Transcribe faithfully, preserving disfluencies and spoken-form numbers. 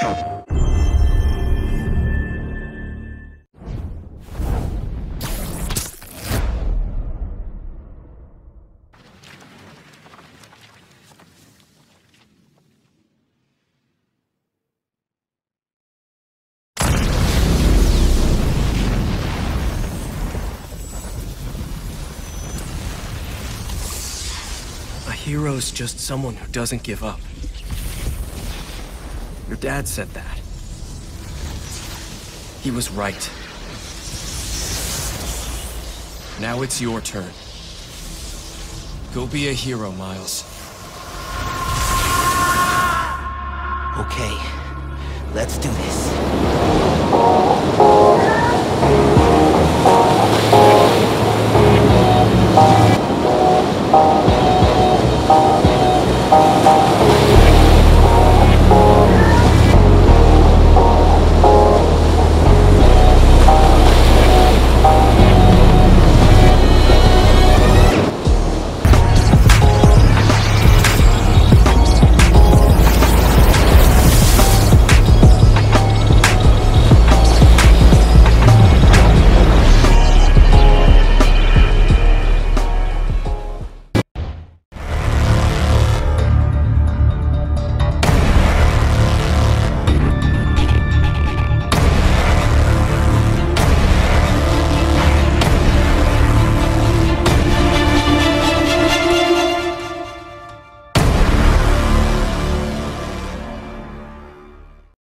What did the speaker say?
A hero's just someone who doesn't give up. Your dad said that. He was right. Now it's your turn. Go be a hero, Miles. Okay, let's do this.